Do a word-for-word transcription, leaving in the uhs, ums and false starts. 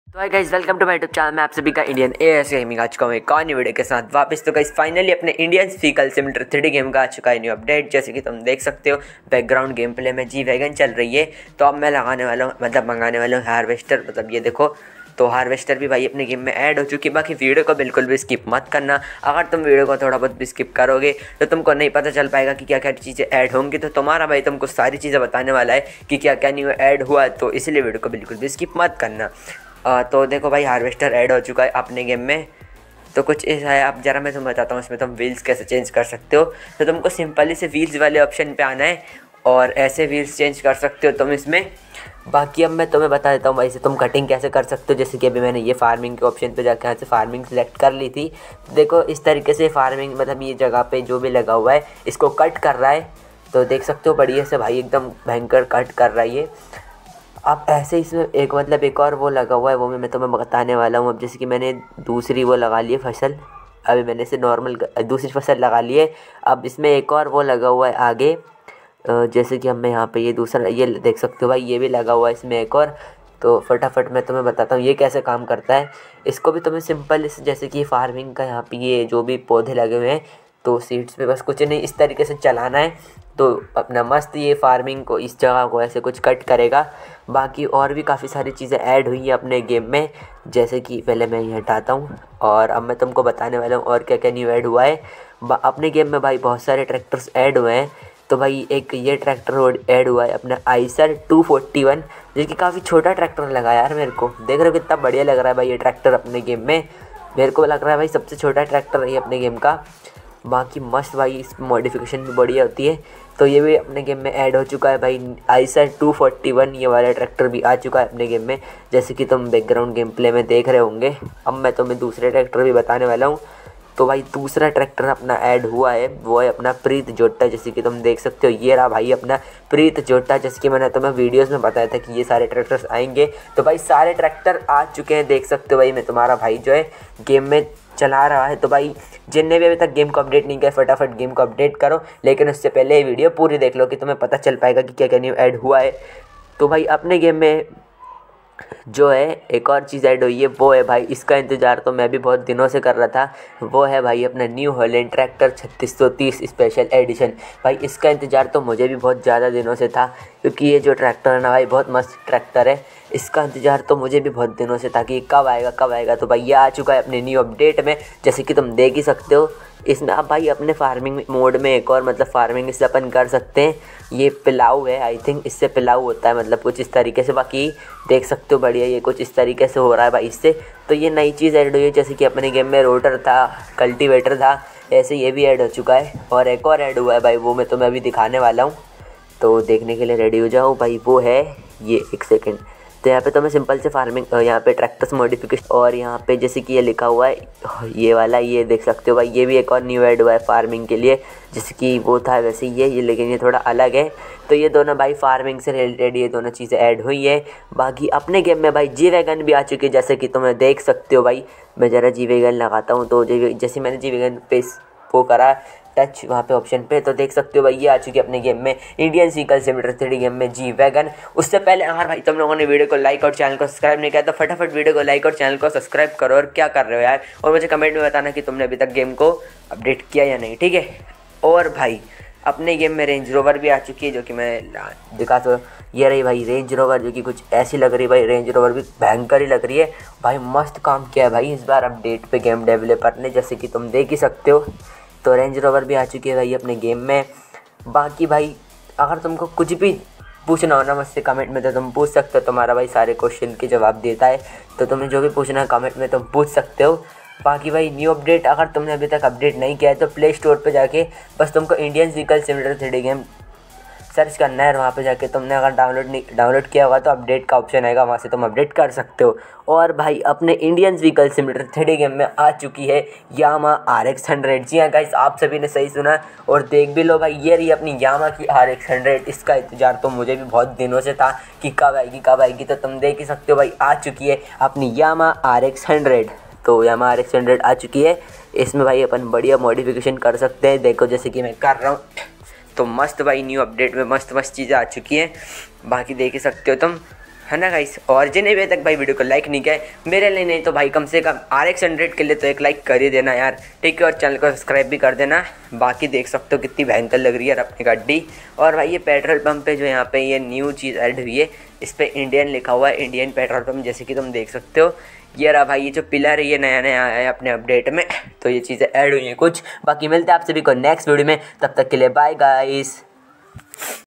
तो hi guys, welcome to my YouTube channel. मैं आप सभी का इंडियन एएस गेमिंग आ चुका हूँ एक और नई वीडियो के साथ वापस। तो गाइस फाइनली अपने Indian vehicle simulator three D game का आ चुका है न्यू अपडेट। जैसे कि तुम देख सकते हो बैकग्राउंड गेम प्ले में जी वैगन चल रही है। तो अब मैं लगाने वाला हूँ, मतलब मंगाने वाला हूँ हार्वेस्टर। मतलब ये देखो, तो हार्वेस्टर भी भाई अपने गेम में ऐड हो चुकी है। बाकी वीडियो को बिल्कुल भी स्किप मत करना। अगर तुम वीडियो को थोड़ा बहुत भी स्किप करोगे तो तुमको नहीं पता चल पाएगा कि क्या क्या चीज़ें ऐड होंगी। तो तुम्हारा भाई तुमको सारी चीज़ें बताने वाला है कि क्या क्या न्यू ऐड हुआ है, तो इसलिए वीडियो को बिल्कुल भी स्किप मत करना। आ, तो देखो भाई, हार्वेस्टर ऐड हो चुका है अपने गेम में। तो कुछ ऐसा है, अब जरा मैं तुम्हें बताता हूँ इसमें तुम व्हील्स कैसे चेंज कर सकते हो। तो तुमको सिंपली से व्हील्स वाले ऑप्शन पे आना है और ऐसे व्हील्स चेंज कर सकते हो तुम इसमें। बाकी अब मैं तुम्हें बता देता हूँ भाई से तुम कटिंग कैसे कर सकते हो। जैसे कि अभी मैंने ये फार्मिंग के ऑप्शन पे जाकर यहाँ से फार्मिंग सेलेक्ट कर ली थी। तो देखो इस तरीके से फार्मिंग, मतलब ये जगह पे जो भी लगा हुआ है इसको कट कर रहा है। तो देख सकते हो बढ़िया से भाई एकदम भयंकर कट कर रहा है ये। अब ऐसे इसमें एक मतलब एक और वो लगा हुआ है, वो भी मैं तुम्हें बताने वाला हूँ। अब जैसे कि मैंने दूसरी वो लगा ली है फसल, अभी मैंने इसे नॉर्मल दूसरी फसल लगा ली है। अब इसमें एक और वो लगा हुआ है आगे, जैसे कि हम मैं यहाँ पे ये दूसरा ये देख सकते हो भाई, ये भी लगा हुआ है इसमें एक और। तो फटाफट मैं तुम्हें बताता हूँ ये कैसे काम करता है। इसको भी तुम्हें सिंपल, जैसे कि फार्मिंग का यहाँ पे ये जो भी पौधे लगे हुए हैं तो सीड्स पे बस कुछ नहीं इस तरीके से चलाना है। तो अपना मस्त ये फार्मिंग को इस जगह को ऐसे कुछ कट करेगा। बाकी और भी काफ़ी सारी चीज़ें ऐड हुई हैं अपने गेम में, जैसे कि पहले मैं ये हटाता हूँ और अब मैं तुमको बताने वाला हूँ और क्या क्या न्यू ऐड हुआ है अपने गेम में। भाई बहुत सारे ट्रैक्टर्स ऐड हुए हैं। तो भाई एक ये ट्रैक्टर ऐड हुआ है अपना आइसर टू फोर्टी वन, जो कि काफ़ी छोटा ट्रैक्टर लगा यार मेरे को। देख रहे हो कितना बढ़िया लग रहा है भाई ये ट्रैक्टर अपने गेम में। मेरे को लग रहा है भाई सबसे छोटा ट्रैक्टर है अपने गेम का। बाकी मस्त भाई, इस मॉडिफिकेशन भी बढ़िया होती है। तो ये भी अपने गेम में ऐड हो चुका है भाई आइसर टू फोर्टी वन, ये वाला ट्रैक्टर भी आ चुका है अपने गेम में, जैसे कि तुम बैकग्राउंड गेम प्ले में देख रहे होंगे। अब मैं तुम्हें दूसरे ट्रैक्टर भी बताने वाला हूँ। तो भाई दूसरा ट्रैक्टर अपना ऐड हुआ है, वो है अपना प्रीत जोटा, जैसे कि तुम देख सकते हो ये रहा भाई अपना प्रीत जोटा। जैसे कि मैंने तुम्हें वीडियोस में बताया था कि ये सारे ट्रैक्टर्स आएंगे। तो भाई सारे ट्रैक्टर आ चुके हैं, देख सकते हो भाई। मैं तुम्हारा भाई जो है गेम में चला रहा है। तो भाई जिनने भी अभी तक गेम को अपडेट नहीं किया फटाफट गेम को अपडेट करो, लेकिन उससे पहले ये वीडियो पूरी देख लो कि तुम्हें पता चल पाएगा कि क्या क्या न्यू ऐड हुआ है। तो भाई अपने गेम में जो है एक और चीज़ ऐड हुई है, वो है भाई, इसका इंतज़ार तो मैं भी बहुत दिनों से कर रहा था। वो है भाई अपना न्यू हॉलैंड ट्रैक्टर छत्तीस सौ तीस स्पेशल एडिशन। भाई इसका इंतज़ार तो मुझे भी बहुत ज़्यादा दिनों से था, क्योंकि ये जो ट्रैक्टर है ना भाई बहुत मस्त ट्रैक्टर है। इसका इंतज़ार तो मुझे भी बहुत दिनों से था कि कब आएगा कब आएगा। तो भाई ये आ चुका है अपने न्यू अपडेट में, जैसे कि तुम देख ही सकते हो। इसमें अब भाई अपने फार्मिंग मोड में एक और, मतलब फार्मिंग इससे अपन कर सकते हैं। ये पिलाऊ है, आई थिंक इससे पिलाऊ होता है, मतलब कुछ इस तरीके से। बाकी देख सकते हो बढ़िया ये कुछ इस तरीके से हो रहा है भाई इससे। तो ये नई चीज़ ऐड हुई है, जैसे कि अपने गेम में रोटर था, कल्टीवेटर था, ऐसे ये भी ऐड हो चुका है। और एक और ऐड हुआ है भाई, वो मैं तुम्हें अभी दिखाने वाला हूँ। तो देखने के लिए रेडी हो जाओ भाई। वो है ये, एक सेकेंड। तो यहाँ पे तो मैं सिंपल से फार्मिंग, यहाँ पे ट्रैक्टर्स मॉडिफिकेशन, और यहाँ पे जैसे कि ये लिखा हुआ है ये वाला, ये देख सकते हो भाई, ये भी एक और न्यू ऐड हुआ है फार्मिंग के लिए। जैसे कि वो था वैसे ये ये लेकिन ये थोड़ा अलग है। तो ये दोनों भाई फार्मिंग से रिलेटेड ये दोनों चीज़ें ऐड हुई है। बाकी अपने गेम में भाई जी वैगन भी आ चुकी है, जैसे कि तुम्हें देख सकते हो भाई। मैं ज़रा जी वैगन लगाता हूँ, तो जैसे मैंने जी वैगन पे वो करा टच वहाँ पे ऑप्शन पे, तो देख सकते हो भाई ये आ चुकी है अपने गेम में Indian vehicle simulator three D game में जी वैगन। उससे पहले अगर भाई तुम लोगों ने वीडियो को लाइक और चैनल को सब्सक्राइब नहीं किया तो फटाफट वीडियो को लाइक और चैनल को सब्सक्राइब करो। और क्या कर रहे हो यार, और मुझे कमेंट में बताना कि तुमने अभी तक गेम को अपडेट किया या नहीं, ठीक है। और भाई अपने गेम में रेंज रोवर भी आ चुकी है, जो कि मैं दिखा, तो ये रही भाई रेंज रोवर, जो कि कुछ ऐसी लग रही है भाई। रेंज रोवर भी भयंकर ही लग रही है भाई, मस्त काम किया है भाई इस बार अपडेट पे गेम डेवलपर ने, जैसे कि तुम देख ही सकते हो। तो रेंज रोवर भी आ चुकी है भाई अपने गेम में। बाकी भाई अगर तुमको कुछ भी पूछना हो ना मुझसे कमेंट में, तो तुम पूछ सकते हो। तुम्हारा भाई सारे क्वेश्चन के जवाब देता है, तो तुम्हें जो भी पूछना है कमेंट में तुम पूछ सकते हो। बाकी भाई न्यू अपडेट अगर तुमने अभी तक अपडेट नहीं किया है तो प्ले स्टोर पे जाके बस तुमको Indian vehicle simulator three D game search करना है। और वहाँ पे जाके तुमने अगर डाउनलोड नहीं डाउनलोड किया होगा तो अपडेट का ऑप्शन आएगा, वहाँ से तुम अपडेट कर सकते हो। और भाई अपने Indian vehicle simulator three D game में आ चुकी है यामा आर एक्स हंड्रेड। जी हाँ गाइस, आप सभी ने सही सुना और देख भी लो भाई, ये रही अपनी यामा की आर एक्स हंड्रेड। इसका इंतजार तो मुझे भी बहुत दिनों से था कि कब आएगी कब आएगी। तो तुम देख ही सकते हो भाई आ चुकी है अपनी यामा आर एक्स हंड्रेड। तो यामा आर एक्स हंड्रेड आ चुकी है। इसमें भाई अपन बढ़िया मॉडिफिकेशन कर सकते हैं, देखो जैसे कि मैं कर रहा हूँ। तो मस्त भाई न्यू अपडेट में मस्त मस्त चीज़ें आ चुकी हैं, बाकी देख ही सकते हो तुम। है ना गाइस। और जिन्हें अभी तक भाई वीडियो को लाइक नहीं किया है, मेरे लिए नहीं तो भाई कम से कम आर एक्स हंड्रेड के लिए तो एक लाइक कर ही देना यार, ठीक है। और चैनल को सब्सक्राइब भी कर देना। बाकी देख सकते हो कितनी भयंकर लग रही है यार अपनी गाड़ी। और भाई ये पेट्रोल पंप पे जो यहाँ पे ये न्यू चीज़ ऐड हुई है, इस पर इंडियन लिखा हुआ है, इंडियन पेट्रोल पंप, जैसे कि तुम देख सकते हो। ये रहा भाई, ये जो पिलर है ये नया नया आया है अपने अपडेट में, तो ये चीज़ें ऐड हुई हैं कुछ। बाकी मिलते हैं आप सभी को नेक्स्ट वीडियो में, तब तक के लिए बाय गाइस।